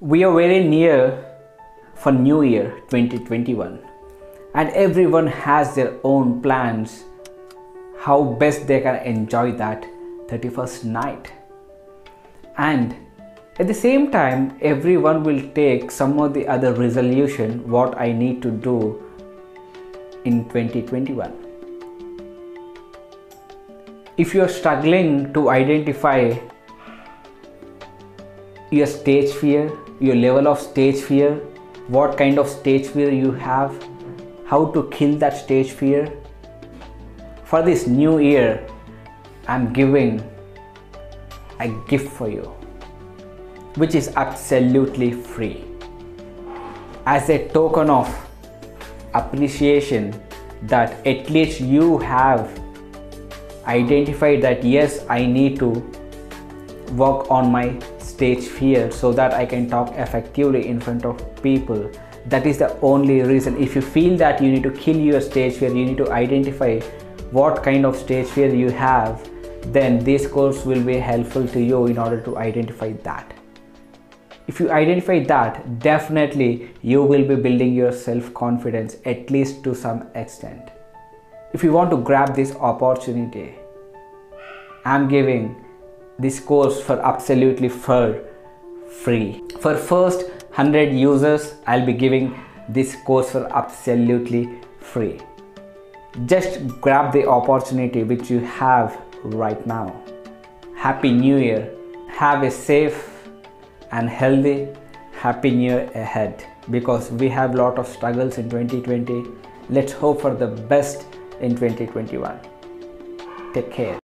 We are very near for New Year 2021 and everyone has their own plans how best they can enjoy that 31st night. And at the same time, everyone will take some of the other resolution what I need to do in 2021. If you are struggling to identify your stage fear, your level of stage fear, what kind of stage fear you have, how to kill that stage fear, for this new year, I'm giving a gift for you, which is absolutely free. As a token of appreciation that at least you have identified that yes, I need to work on my stage fear so that I can talk effectively in front of people. That is the only reason. If you feel that you need to kill your stage fear, you need to identify what kind of stage fear you have, then this course will be helpful to you in order to identify that. If you identify that, definitely you will be building your self-confidence at least to some extent. If you want to grab this opportunity, I'm giving this course for absolutely free. For first 100 users, I'll be giving this course for absolutely free. Just grab the opportunity which you have right now. Happy New Year. Have a safe and healthy Happy New Year ahead, because we have a lot of struggles in 2020. Let's hope for the best in 2021. Take care.